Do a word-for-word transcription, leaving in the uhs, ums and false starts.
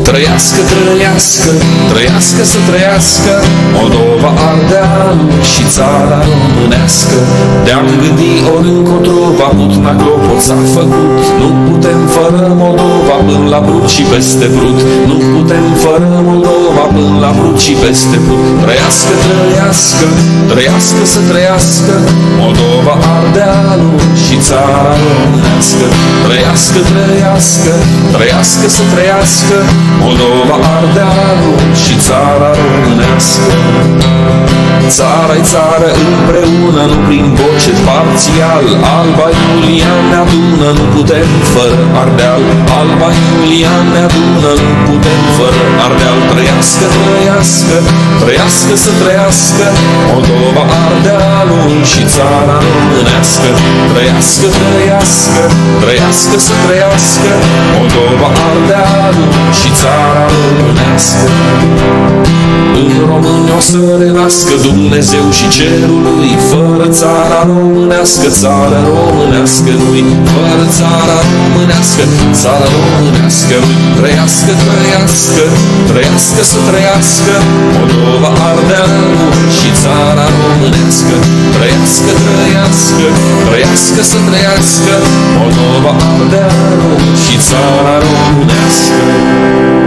Trăiască, trăiască, trăiască să trăiască Moldova, Ardeal și țara românească. De-am gândit ori încotro, va putna clopot s-a făcut. Nu putem fără Moldova până la brut și peste brut. Nu putem fără Moldova până la brut și peste brut. Trăiască, trăiască, trăiască să trăiască Moldova, Ardealul și țara românească. Trăiască, trăiască, trăiască să trăiască Moldova, Ardealul și țara românească. Țara-i țară împreună, nu prin voce parțial. Alba Iulian ne adună, nu putem fără Ardeal. Alba Iulian ne adună, nu putem fără Ardeal. Trăiască, trăiască, trăiască să trăiască Moldova, Ardealul și țara românească. Trăiască, trăiască, trăiască să trăiască Moldova, Ardealul și țara românească. În români o să renască Dumnezeu și cerului. Fără țara românească, țara românească nu-i. Fără țara românească, țara românească nu-i. Trăiască, trăiască, trăiască să trăiască Moldova, Ardealul și țara românească. Trăiască, trăiască, trăiască să trăiască Moldova, Ardealul și țara românească.